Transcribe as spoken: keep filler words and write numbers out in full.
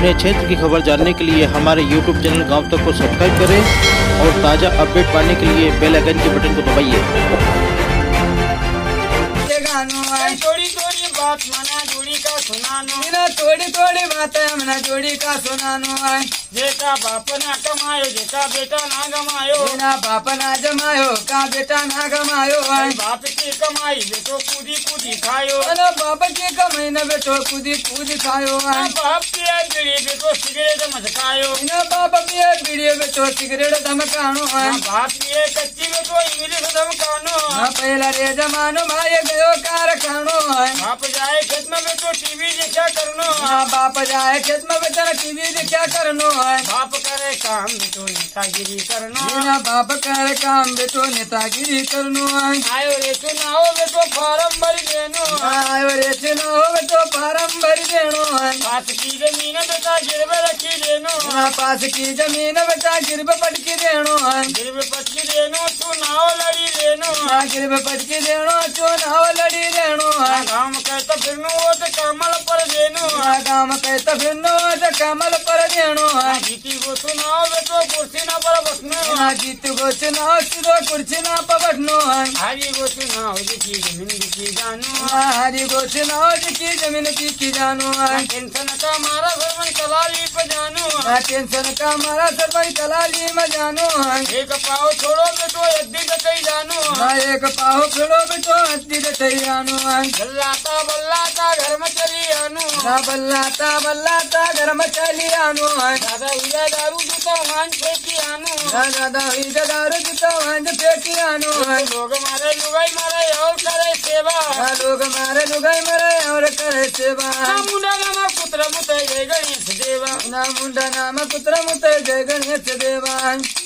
अपने क्षेत्र की खबर जानने के लिए हमारे यूट्यूब चैनल गांव तक को सब्सक्राइब करें और ताज़ा अपडेट पाने के लिए बेल आइकन के बटन को दबाइए। थोड़ी थोड़ी बात मना जोड़ी का सुनानो, थोड़ी थोड़ी बातें मना जोड़ी का सुनानो है। जेका बाप ना कमायो, जेका बेटा ना कमायो, ना बाप ना जमायो, का बेटा ना कमायो है। बाप की कमाई बेटो कूदी कूदी खायो, ना बाप की कमाई न बेटो कूदी कूदी खायो है। बाप पिए बीड़ी बेटो सिगरेट मचकायो, ना बाप पिए बीड़ी बेटो सिगरेट धमकानो है। बाप पिए कच्ची बेटो इंग्लिश धमकानो, ना पहला रे जमानो माये गयो कारखानो है। बाप जाए खेत में बेटो टीवी देखा करनो, हाँ बाप जाए खेत में बेटा टीवी देखा करनो है। बाप करे काम बेटो नेतागिरी करनो, ना बाप करे काम बेटो नेतागिरी करनो है। आयो रे चुनाव बेटो फार्म भर देनो, आयो रे चुनाव बेटो फार्म भर देनो है। पास की जमीन बेटा गिरवे रखी देनो, हाँ पास की जमीन बेटा गिरवे पटकी देनो है। गिरवे पटकी देनो चुनाव लड़ी देनो, हाँ गिरवे पटकी देनो चुनाव लड़ी देनो है। गाँव कहता फिरनो तो कमल पर देनो, गाँव कहता फिरनो तो कमल पर देनो है। जीती गो चुनाव बेटो कुर्सी न पर बसनो, हाँ जीत गो चुनाव सीधो कुर्सी न पर बैठनो है। हरी गो चुनाव दिखी जमीन दिखी जानो, हाँ हरी गो चुनाव दिखी जमीन दिखी जानो है। टेंशन का मारा सरपंच कलाली पे जानो, हाँ टेंशन का मारा सरपंच कलाली में जानो है। एक पाव छोड़ो बेटो अद्दी दकई जानो, हाँ एक पाव छोड़ो बेटो अद्दी दकई जानो है। बल्लाता बल्लाता घर में चली आनो, हाँ बल्लाता बल्लाता घर में चली आनो है। दादा हुआ दारू जूता वांझ फेंकी आनो, हाँ दादा हुआ दारू जूता वांझ फेंकी आनो है। लोग मारे लुगाई मारे और करे सेवा, हाँ लोग मारे लुगाई मारे और करे सेवा। ना मुंडा नाम पुत्र मुते जय गणेश देवा, ना मुंडा नाम पुत्र मुते जय गणेश देवा।